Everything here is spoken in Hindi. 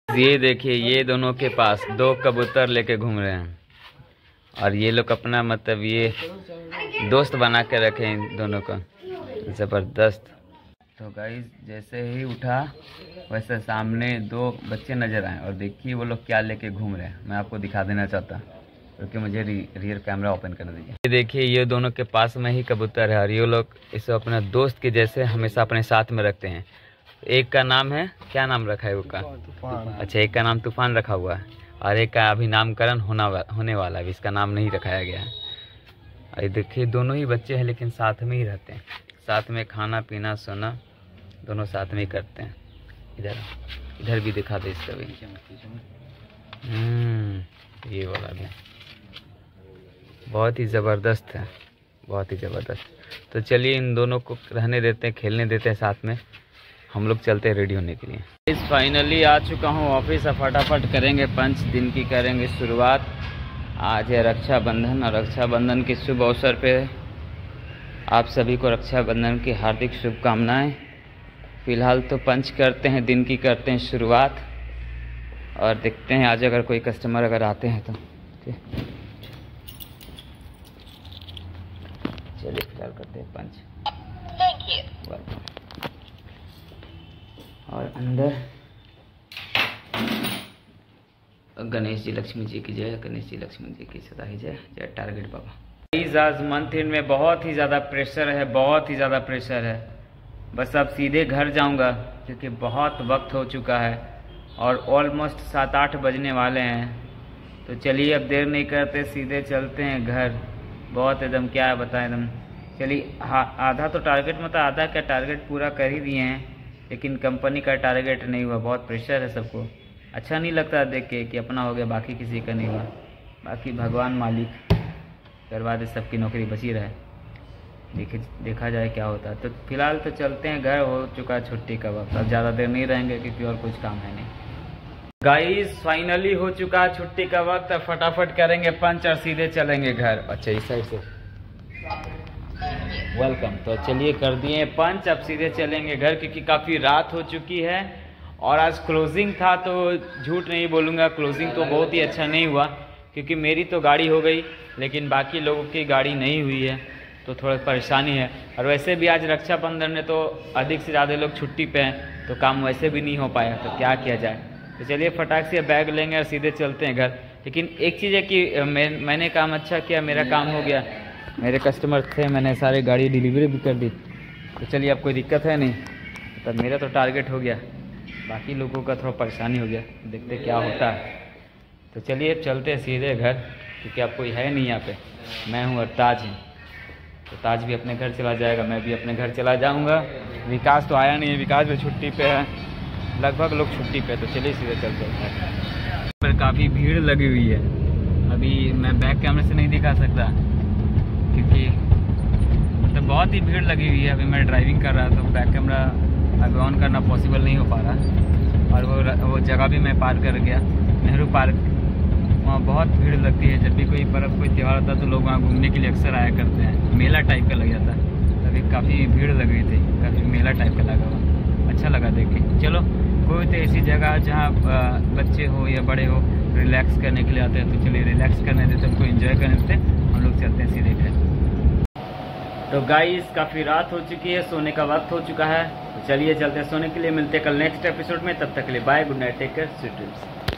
ये देखिए, ये दोनों के पास 2 कबूतर लेके घूम रहे हैं और ये लोग अपना मतलब ये दोस्त बना के रखे हैं इन दोनों का, ज़बरदस्त। तो गाइस जैसे ही उठा वैसे सामने 2 बच्चे नज़र आए और देखिए वो लोग क्या लेके घूम रहे हैं। मैं आपको दिखा देना चाहता क्योंकि मुझे रियर कैमरा ओपन कर दीजिए। ये देखिए, ये दोनों के पास में ही कबूतर है और ये लोग इसे अपने दोस्त के जैसे हमेशा अपने साथ में रखते हैं। एक का नाम है, क्या नाम रखा है उसका? अच्छा, एक का नाम तूफान रखा हुआ है और एक का अभी नामकरण होने वाला है, इसका नाम नहीं रखाया गया है। और देखिए दोनों ही बच्चे हैं लेकिन साथ में ही रहते हैं, साथ में खाना पीना सोना दोनों साथ में ही करते हैं। इधर भी दिखा दे इसका भी। ये वाला भी बहुत ही ज़बरदस्त है, बहुत ही ज़बरदस्त। तो चलिए इन दोनों को रहने देते हैं, खेलने देते हैं साथ में, हम लोग चलते हैं रेडी होने के लिए। इस फाइनली आ चुका हूँ ऑफिस। अब फटाफट करेंगे पंच, दिन की करेंगे शुरुआत। आज है रक्षाबंधन और रक्षाबंधन के शुभ अवसर पे आप सभी को रक्षाबंधन की हार्दिक शुभकामनाएं। फ़िलहाल तो पंच करते हैं, दिन की करते हैं शुरुआत और देखते हैं आज अगर कोई कस्टमर अगर आते हैं तो चलिए स्टार्ट करते हैं पंच। और अंदर गणेश जी लक्ष्मी जी की जय, गणेश जी लक्ष्मी जी की सदा ही जय, जय टारगेट बाबा। आज मंथ एंड में बहुत ही ज़्यादा प्रेशर है, बहुत ही ज़्यादा प्रेशर है। बस अब सीधे घर जाऊंगा क्योंकि बहुत वक्त हो चुका है और ऑलमोस्ट 7-8 बजने वाले हैं। तो चलिए अब देर नहीं करते, सीधे चलते हैं घर। बहुत एकदम क्या बताएं एकदम। चलिए आधा तो टारगेट मतलब आधा क्या टारगेट पूरा कर ही दिए हैं लेकिन कंपनी का टारगेट नहीं हुआ। बहुत प्रेशर है सबको, अच्छा नहीं लगता देख के कि अपना हो गया बाकी किसी का नहीं हुआ। बाकी भगवान मालिक करवा दे, सबकी नौकरी बची रहे। देखा जाए क्या होता है। तो फिलहाल तो चलते हैं घर, हो चुका है छुट्टी का वक्त। अब ज़्यादा देर नहीं रहेंगे क्योंकि और कुछ काम है नहीं। गाइस फाइनली हो चुका है छुट्टी का वक्त। अब फटाफट करेंगे पंच और सीधे चलेंगे घर। अच्छा इस साइड से वेलकम। तो चलिए कर दिए पंच, अब सीधे चलेंगे घर क्योंकि काफ़ी रात हो चुकी है और आज क्लोजिंग था। तो झूठ नहीं बोलूँगा, क्लोजिंग तो बहुत ही अच्छा नहीं हुआ क्योंकि मेरी तो गाड़ी हो गई लेकिन बाकी लोगों की गाड़ी नहीं हुई है, तो थोड़ा परेशानी है। और वैसे भी आज रक्षाबंधन में तो अधिक से ज़्यादा लोग छुट्टी पे हैं तो काम वैसे भी नहीं हो पाया, तो क्या किया जाए। तो चलिए फटाक से बैग लेंगे और सीधे चलते हैं घर। लेकिन एक चीज़ है कि मैंने काम अच्छा किया, मेरा काम हो गया, मेरे कस्टमर थे, मैंने सारी गाड़ी डिलीवरी भी कर दी। तो चलिए अब कोई दिक्कत है नहीं, तब मेरा तो टारगेट हो गया, बाकी लोगों का थोड़ा परेशानी हो गया। देखते क्या होता है। तो चलिए अब चलते हैं सीधे घर क्योंकि अब कोई है नहीं यहाँ पे, मैं हूँ और ताज है। तो ताज भी अपने घर चला जाएगा, मैं भी अपने घर चला जाऊँगा। विकास तो आया नहीं है, विकास भी छुट्टी पे है, लगभग लोग छुट्टी पे। तो चलिए सीधे चलते हैं। पर काफ़ी भीड़ लगी हुई है, अभी मैं बैक कैमरे से नहीं दिखा सकता क्योंकि मतलब बहुत ही भीड़ लगी हुई है। अभी मैं ड्राइविंग कर रहा तो बैक कैमरा अभी ऑन करना पॉसिबल नहीं हो पा रहा। और वो जगह भी मैं पार कर गया, नेहरू पार्क, वहाँ बहुत भीड़ लगती है। जब भी कोई पर्व कोई त्यौहार होता तो लोग वहाँ घूमने के लिए अक्सर आया करते हैं। मेला टाइप का लग जाता है, तभी काफ़ी भीड़ लग रही थी, काफ़ी मेला टाइप का लगा हुआ, अच्छा लगा देख के। चलो कोई तो ऐसी जगह जहाँ बच्चे हो या बड़े हो रिलैक्स करने के लिए आते हैं, तो चलिए रिलैक्स करने देते, उनको एंजॉय करने देते, हम लोग चलते हैं सीधे घर। तो गाइस काफ़ी रात हो चुकी है, सोने का वक्त हो चुका है। तो चलिए चलते हैं सोने के लिए। मिलते हैं कल नेक्स्ट एपिसोड में, तब तक के लिए bye, good night, take care, sweet dreams.